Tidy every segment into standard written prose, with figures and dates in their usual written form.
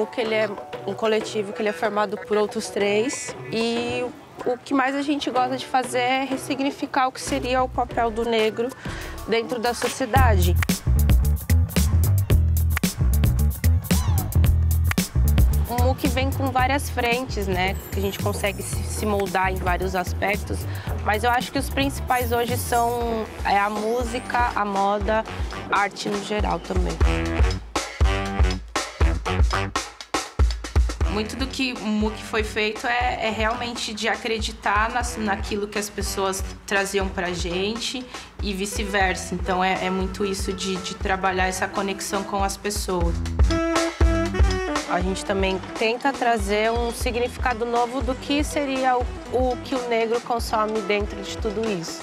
que ele é um coletivo que ele é formado por outros 3 e o que mais a gente gosta de fazer é ressignificar o que seria o papel do negro dentro da sociedade. O MOOC vem com várias frentes, né? Que a gente consegue se moldar em vários aspectos, mas eu acho que os principais hoje são a música, a moda, a arte no geral também. Muito do que o MOOC foi feito é realmente de acreditar naquilo que as pessoas traziam pra gente e vice-versa. Então é muito isso de trabalhar essa conexão com as pessoas. A gente também tenta trazer um significado novo do que seria o que o negro consome dentro de tudo isso.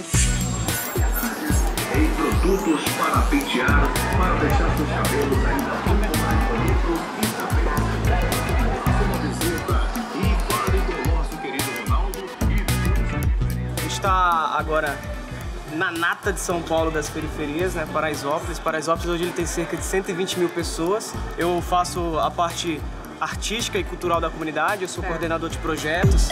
Em produtos para pentear, para deixar seus cabelos ainda muito mais bonitos e A gente está agora na nata de São Paulo, das periferias, né? Paraisópolis. Paraisópolis hoje ele tem cerca de 120 mil pessoas. Eu faço a parte artística e cultural da comunidade, eu sou coordenador de projetos.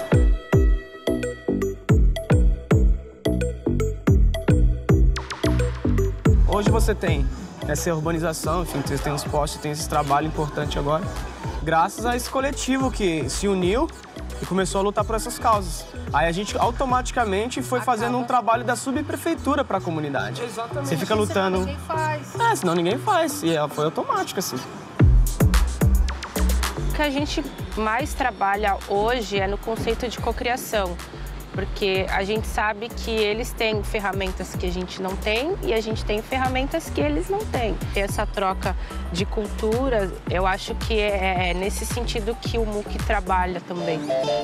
Hoje você tem essa urbanização, enfim, você tem os postes, tem esse trabalho importante agora, graças a esse coletivo que se uniu e começou a lutar por essas causas. Aí a gente automaticamente foi fazendo um trabalho da subprefeitura para a comunidade. Exatamente. Você fica lutando. Senão ninguém faz. Senão ninguém faz. E foi automático, assim. O que a gente mais trabalha hoje é no conceito de cocriação, porque a gente sabe que eles têm ferramentas que a gente não tem e a gente tem ferramentas que eles não têm. E essa troca de cultura, eu acho que é nesse sentido que o MOOC trabalha também.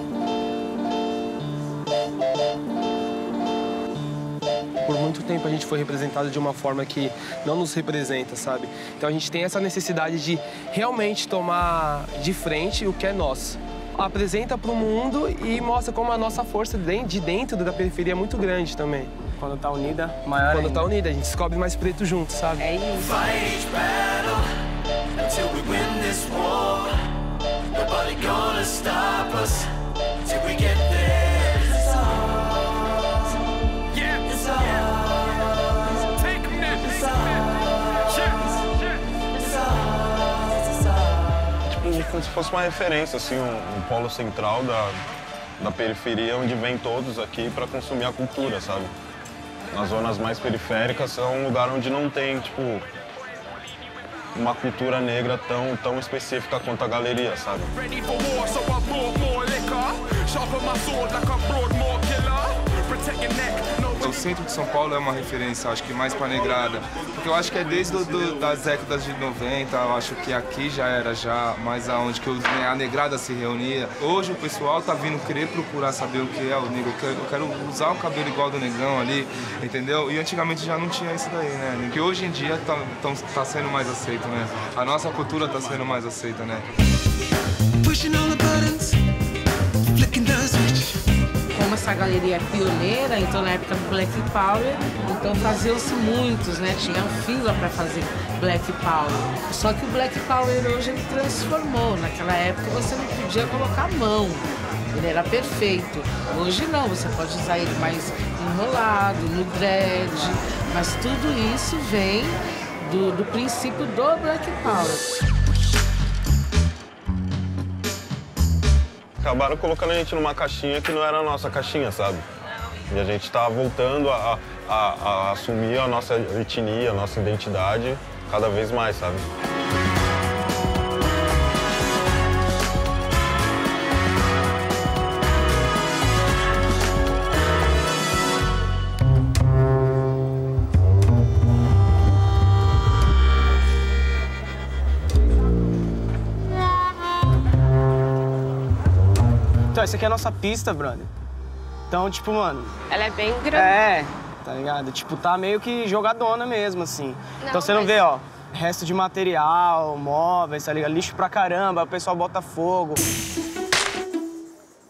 Por muito tempo a gente foi representado de uma forma que não nos representa, sabe? Então a gente tem essa necessidade de realmente tomar de frente o que é nosso. Apresenta para o mundo e mostra como a nossa força de dentro da periferia é muito grande também. Quando tá unida, maior Quando ainda. tá unida, a gente descobre mais preto junto, sabe? É isso. Como se fosse uma referência, assim, um polo central da periferia, onde vem todos aqui para consumir a cultura, sabe? Nas zonas mais periféricas é um lugar onde não tem, tipo, uma cultura negra tão específica quanto a galeria, sabe? O centro de São Paulo é uma referência, acho que mais para negrada, porque eu acho que é desde das décadas de 90, eu acho que aqui já era mais aonde que a negrada se reunia. Hoje o pessoal tá vindo querer procurar saber o que é o negro, eu quero usar um cabelo igual do negão ali, entendeu? E antigamente já não tinha isso daí, né? Que hoje em dia tá sendo mais aceito, né? A nossa cultura tá sendo mais aceita, né? Como essa galeria é pioneira, então na época do Black Power, então faziam-se muitos, né? Tinha fila para fazer Black Power. Só que o Black Power hoje ele transformou. Naquela época você não podia colocar a mão, ele era perfeito. Hoje não, você pode usar ele mais enrolado, no dread, mas tudo isso vem do princípio do Black Power. Acabaram colocando a gente numa caixinha que não era a nossa caixinha, sabe? E a gente tá voltando a assumir a nossa etnia, a nossa identidade cada vez mais, sabe? Então, essa aqui é a nossa pista, brother. Então, tipo, mano... Ela é bem grande. É, tá ligado? Tipo, tá meio que jogadona mesmo, assim. Então você não vê, ó, resto de material, móveis, tá ligado? Lixo pra caramba, o pessoal bota fogo.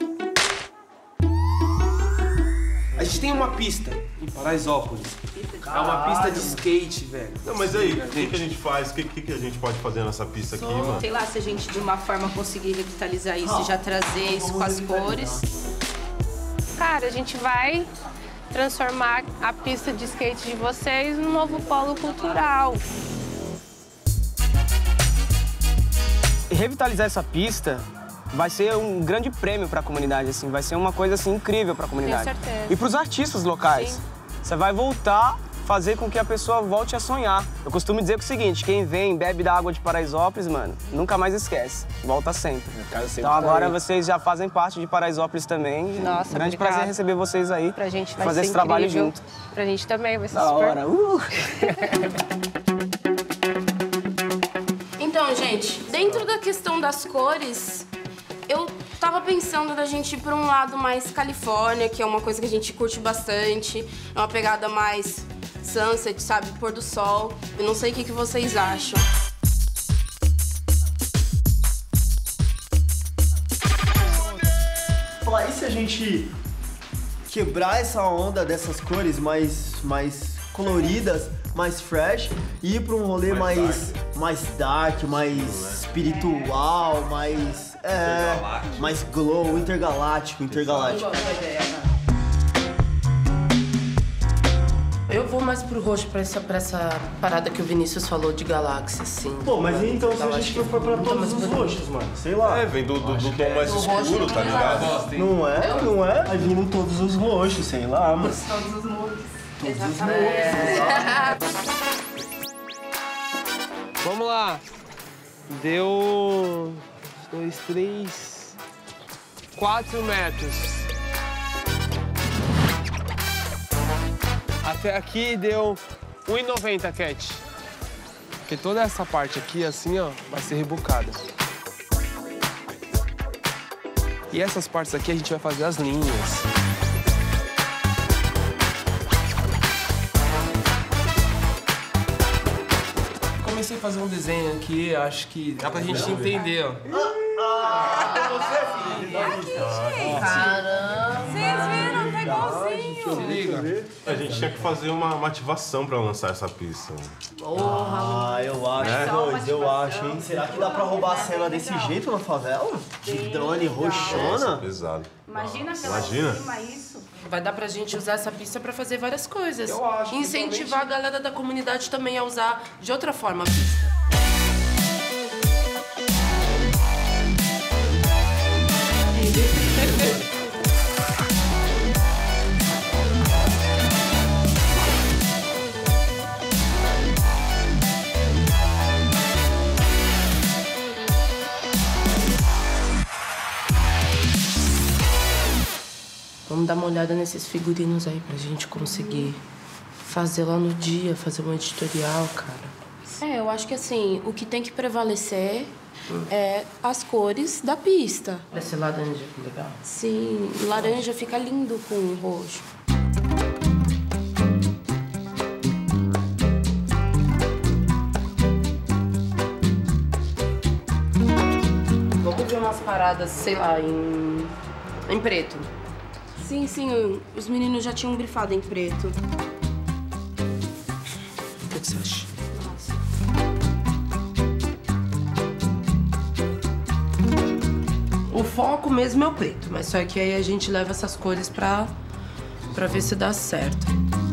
A gente tem uma pista em Paraisópolis. É uma pista de skate, velho. Não, mas aí, o que a gente faz? O que a gente pode fazer nessa pista aqui, mano? Sei lá, se a gente de uma forma conseguir revitalizar isso e já trazer isso com as cores. Cara, a gente vai transformar a pista de skate de vocês num novo polo cultural. Revitalizar essa pista vai ser um grande prêmio para a comunidade, assim, vai ser uma coisa assim incrível para a comunidade. Tenho certeza. E para os artistas locais. Sim. Você vai voltar, fazer com que a pessoa volte a sonhar. Eu costumo dizer o seguinte, quem vem, bebe da água de Paraisópolis, mano, nunca mais esquece. Volta sempre. Então agora vocês já fazem parte de Paraisópolis também. Nossa, grande obrigada. prazer receber vocês aí. Pra gente vai fazer ser esse trabalho incrível. junto. Pra gente também vai ser Da super... hora. Então, gente, dentro da questão das cores, eu tava pensando da gente ir pra um lado mais Califórnia, que é uma coisa que a gente curte bastante. É uma pegada mais sunset, sabe? Pôr do sol. Eu não sei o que vocês acham. Falar, e se a gente quebrar essa onda dessas cores mais coloridas, mais fresh, e ir pra um rolê mais dark, mais espiritual, mais glow, intergaláctico. Eu vou mais pro roxo, pra essa parada que o Vinícius falou de galáxia, assim. Pô, mas então se a gente for pra todos os roxos, mano, sei lá. É, vem do tom mais escuro, tá ligado? Não é? Vai vir em todos os roxos, sei lá, mano. Todos os moods. Vamos lá. Deu 2, 3, 4 metros. Até aqui deu 1,90, Cat. Porque toda essa parte aqui, assim, ó, vai ser rebocada. E essas partes aqui a gente vai fazer as linhas. Comecei a fazer um desenho aqui, acho que dá pra gente entender, ó. Caramba! Vocês viram? Tá igualzinho! Se liga. A gente tinha que fazer uma ativação pra lançar essa pista. Eu acho, eu acho, hein? Será que dá pra roubar a cena desse jeito na favela? De drone roxona? Pesado. Imagina isso. Vai dar pra gente usar essa pista pra fazer várias coisas. Eu acho. Incentivar a galera da comunidade também a usar de outra forma a pista. Vamos dar uma olhada nesses figurinos aí pra gente conseguir fazer lá no dia, fazer um editorial, cara. Eu acho que assim, o que tem que prevalecer é as cores da pista. Esse laranja, legal. Sim, laranja fica lindo com o roxo. Vamos ver umas paradas, sei lá, em preto. Sim, os meninos já tinham grifado em preto. O que você acha? O foco mesmo é o preto, mas só que aí a gente leva essas cores pra ver se dá certo.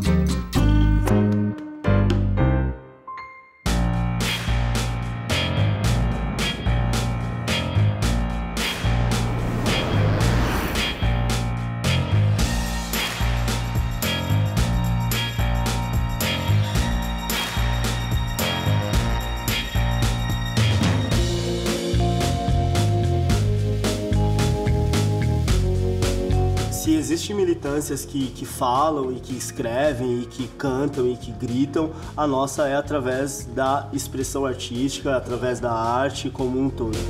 Se existem militâncias que falam e que escrevem e que cantam e que gritam, a nossa é através da expressão artística, através da arte como um todo.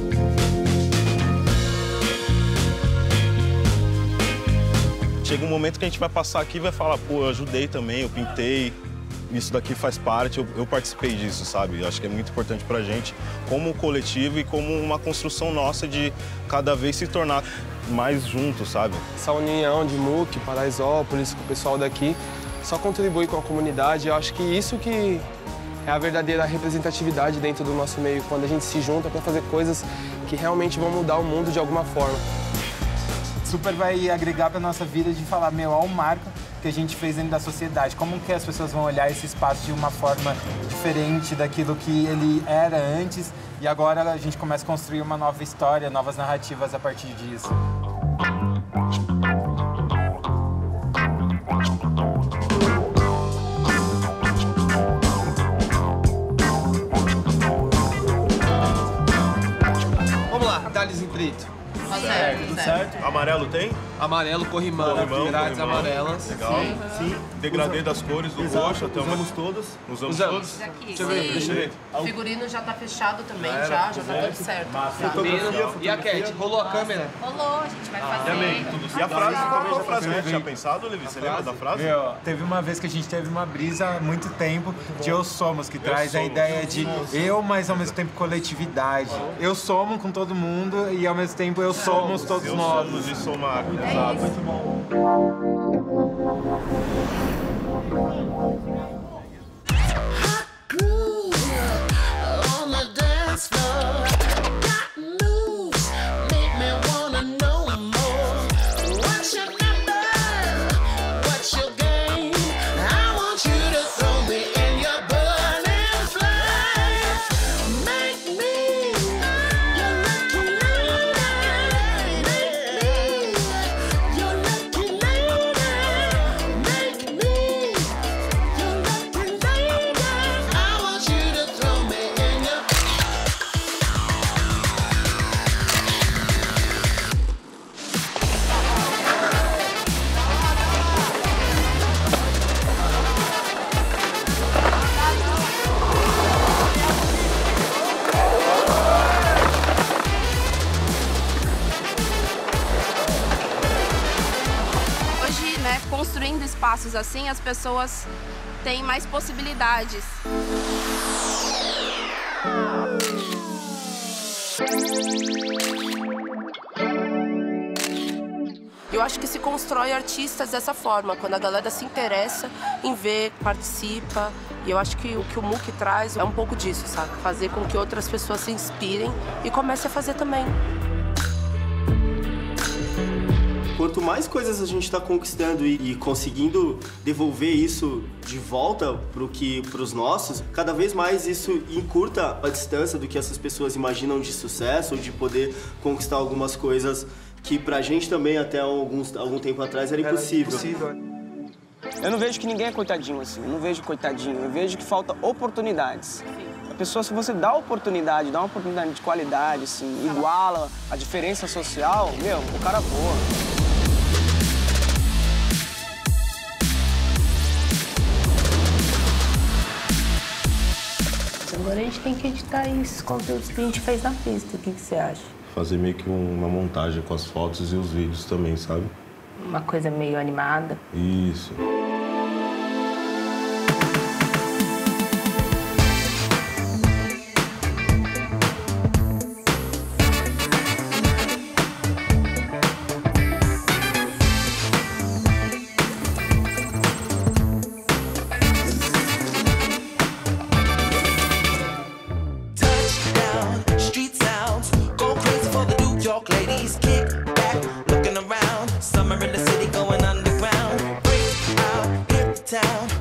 Chega um momento que a gente vai passar aqui e vai falar, pô, eu ajudei também, eu pintei, isso daqui faz parte, eu participei disso, sabe? Acho que é muito importante pra gente, como coletivo e como uma construção nossa de cada vez se tornar mais juntos, sabe? Essa união de MUC, Paraisópolis, com o pessoal daqui, só contribui com a comunidade. Eu acho que isso que é a verdadeira representatividade dentro do nosso meio, quando a gente se junta para fazer coisas que realmente vão mudar o mundo de alguma forma. Super vai agregar para nossa vida de falar, meu, ó, o marco que a gente fez dentro da sociedade. Como que as pessoas vão olhar esse espaço de uma forma diferente daquilo que ele era antes e agora a gente começa a construir uma nova história, novas narrativas a partir disso. Vamos lá, Thales em preto. Tudo certo? Amarelo tem? Amarelo, corrimão, grades amarelas. Legal. Sim. Degradê das cores do roxo até Usamos todos. Usamos todos? Deixa eu ver, deixa eu ver. O figurino já tá fechado também, já tá tudo certo. E a Cat, rolou a câmera? Rolou, a gente vai fazer. E a frase, qual a frase que a gente tinha pensado, Levi? Você lembra da frase? Meu, teve uma vez que a gente teve uma brisa há muito tempo de Eu Somos, que traz a ideia de eu, mas ao mesmo tempo coletividade. Eu somo com todo mundo e ao mesmo tempo eu somos todos nós. Somos de somar. Exato. Muito bom. Construindo espaços assim, as pessoas têm mais possibilidades. Eu acho que se constrói artistas dessa forma, quando a galera se interessa em ver, participa. E eu acho que o que o MOOC traz é um pouco disso, sabe? Fazer com que outras pessoas se inspirem e comecem a fazer também. Quanto mais coisas a gente está conquistando e conseguindo devolver isso de volta para os nossos, cada vez mais isso encurta a distância do que essas pessoas imaginam de sucesso ou de poder conquistar algumas coisas que pra gente também até algum tempo atrás era impossível. Eu não vejo que ninguém é coitadinho assim, eu não vejo coitadinho, eu vejo que falta oportunidades. A pessoa, se você dá oportunidade, dá uma oportunidade de qualidade, assim, iguala a diferença social, meu, o cara voa. Agora a gente tem que editar esses conteúdos que a gente fez na pista. O que você acha? Fazer meio que uma montagem com as fotos e os vídeos também, sabe? Uma coisa meio animada. Isso. Ladies kick back, looking around. Summer in the city, going underground. Break out, hit the town.